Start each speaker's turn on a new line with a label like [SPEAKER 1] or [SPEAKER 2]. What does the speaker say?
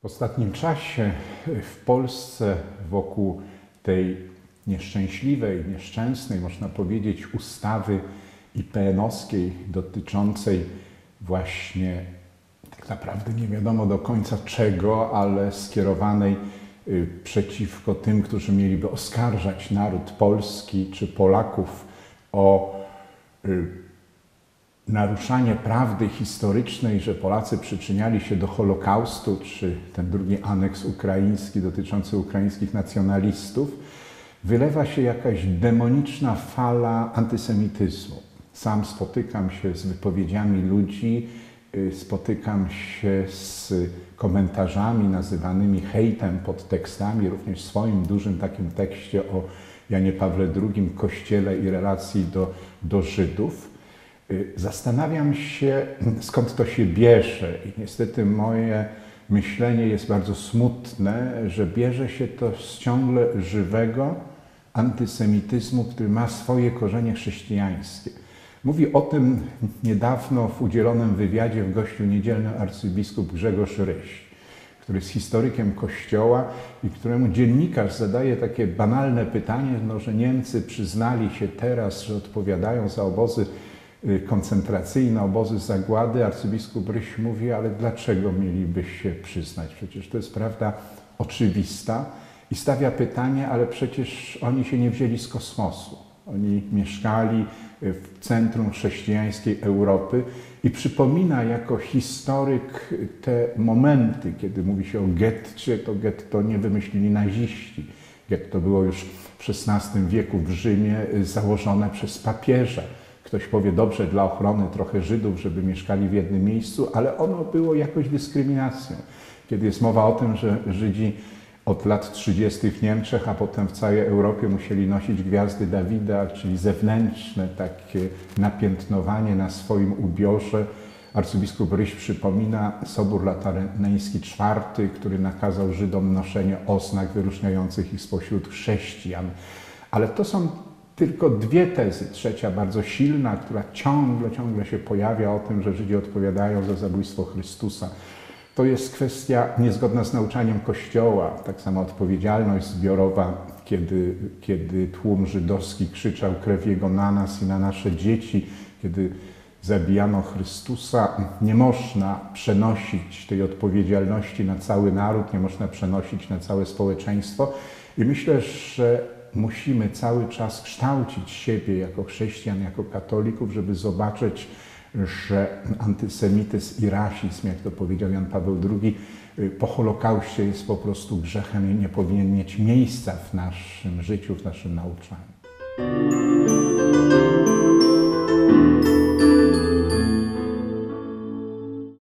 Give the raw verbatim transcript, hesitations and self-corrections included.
[SPEAKER 1] W ostatnim czasie w Polsce wokół tej nieszczęśliwej, nieszczęsnej, można powiedzieć, ustawy I P N-owskiej dotyczącej właśnie tak naprawdę nie wiadomo do końca czego, ale skierowanej przeciwko tym, którzy mieliby oskarżać naród polski czy Polaków o naruszanie prawdy historycznej, że Polacy przyczyniali się do Holokaustu, czy ten drugi aneks ukraiński dotyczący ukraińskich nacjonalistów, wylewa się jakaś demoniczna fala antysemityzmu. Sam spotykam się z wypowiedziami ludzi, spotykam się z komentarzami nazywanymi hejtem pod tekstami, również w swoim dużym takim tekście o Janie Pawle drugim, Kościele i relacji do, do Żydów. Zastanawiam się, skąd to się bierze i niestety moje myślenie jest bardzo smutne, że bierze się to z ciągle żywego antysemityzmu, który ma swoje korzenie chrześcijańskie. Mówi o tym niedawno w udzielonym wywiadzie w Gościu Niedzielnym arcybiskup Grzegorz Ryś, który jest historykiem Kościoła i któremu dziennikarz zadaje takie banalne pytanie, no, że Niemcy przyznali się teraz, że odpowiadają za obozy koncentracyjne, obozy zagłady. Arcybiskup Ryś mówi, ale dlaczego mieliby się przyznać? Przecież to jest prawda oczywista. I stawia pytanie, ale przecież oni się nie wzięli z kosmosu. Oni mieszkali w centrum chrześcijańskiej Europy i przypomina jako historyk te momenty, kiedy mówi się o getcie, to getto nie wymyślili naziści. Getto było już w szesnastym wieku w Rzymie założone przez papieża. Ktoś powie, dobrze, dla ochrony trochę Żydów, żeby mieszkali w jednym miejscu, ale ono było jakoś dyskryminacją. Kiedy jest mowa o tym, że Żydzi od lat trzydziestych w Niemczech, a potem w całej Europie musieli nosić gwiazdy Dawida, czyli zewnętrzne takie napiętnowanie na swoim ubiorze. Arcybiskup Ryś przypomina Sobór Lateryński czwarty, który nakazał Żydom noszenie oznak wyróżniających ich spośród chrześcijan. Ale to są tylko dwie tezy. Trzecia, bardzo silna, która ciągle, ciągle się pojawia o tym, że Żydzi odpowiadają za zabójstwo Chrystusa. To jest kwestia niezgodna z nauczaniem Kościoła. Tak samo odpowiedzialność zbiorowa, kiedy, kiedy tłum żydowski krzyczał krew Jego na nas i na nasze dzieci, kiedy zabijano Chrystusa. Nie można przenosić tej odpowiedzialności na cały naród, nie można przenosić na całe społeczeństwo. I myślę, że musimy cały czas kształcić siebie jako chrześcijan, jako katolików, żeby zobaczyć, że antysemityzm i rasizm, jak to powiedział Jan Paweł drugi, po Holokauście jest po prostu grzechem i nie powinien mieć miejsca w naszym życiu, w naszym nauczaniu.